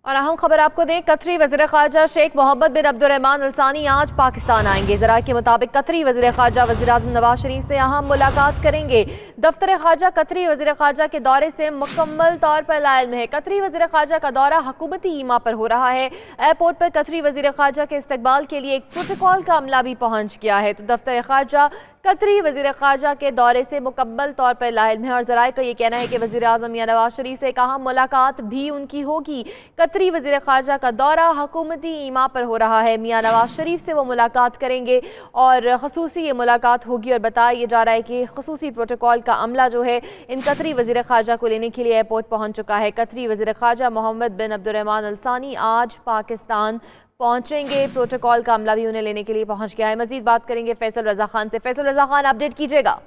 और अहम खबर आपको दें, कतरी वज़ीर ख़ारजा Sheikh Mohammed bin Abdulrahman Al Thani आज पाकिस्तान आएंगे। ज़राए के मुताबिक कतरी वज़ीर ख़ारजा वज़ीर आज़म नवाज शरीफ से अहम मुलाकात करेंगे। दफ्तर ख़ारजा कतरी वज़ीर ख़ारजा के दौरे से मुकम्मल तौर पर लाइल्म है। कतरी वज़ीर ख़ारजा का दौरा हुकूमती ईमा पर हो रहा है। एयरपोर्ट पर कतरी वज़ीर ख़ारजा के इस्तकबाल के लिए एक प्रोटोकॉल का अमला भी पहुँच गया है। तो दफ्तर ख़ारजा कतरी वज़ीर ख़ारजा के दौरे से मुकम्मल तौर पर लाइल्म है और ज़राए का ये कहना है कि वज़ीर आज़म मियां नवाज शरीफ से एक अहम मुलाकात भी उनकी होगी। कतरी वज़ीर ख़ारजा का दौरा हुकूमती ईमा पर हो रहा है। मियां नवाज शरीफ से वो मुलाकात करेंगे और ख़ुसूसी ये मुलाकात होगी और बताया जा रहा है कि ख़ुसूसी प्रोटोकॉल का अमला जो है इन कतरी वज़ीर ख़ारजा को लेने के लिए एयरपोर्ट पहुँच चुका है। कतरी वज़ीर ख़ारजा Mohammad bin Abdulrahman Al Thani आज पाकिस्तान पहुंचेंगे। प्रोटोकॉल का अमला भी उन्हें लेने के लिए पहुंच गया है। मजीद बात करेंगे फैसल रजा खान से। फैसल रजा खान, अपडेट कीजिएगा।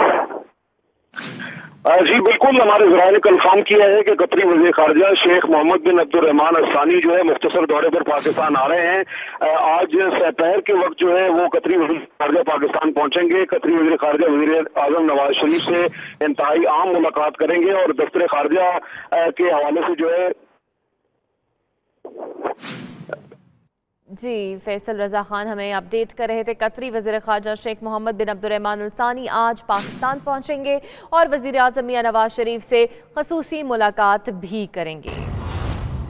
जी बिल्कुल, हमारे ज़राए ने कंफर्म किया है कि कतरी वज़ीर ख़ारजा Sheikh Mohammed bin Abdulrahman Al Thani जो है मुख्तसर दौरे पर पाकिस्तान आ रहे हैं। आज दोपहर के वक्त जो है वो कतरी वज़ीर ख़ारजा पाकिस्तान पहुंचेंगे। कतरी वज़ीर ख़ारजा वज़ीर आज़म नवाज शरीफ से इंतहाई अहम मुलाकात करेंगे और दफ्तर ख़ारजा के हवाले से जो है जी फैसल रजा खान हमें अपडेट कर रहे थे। कतरी वज़ीर ख़ारजा Sheikh Mohammed bin Abdulrahman Al Thani आज पाकिस्तान पहुंचेंगे और वज़ीर आज़म मियां नवाज शरीफ से ख़ुसूसी मुलाकात भी करेंगे।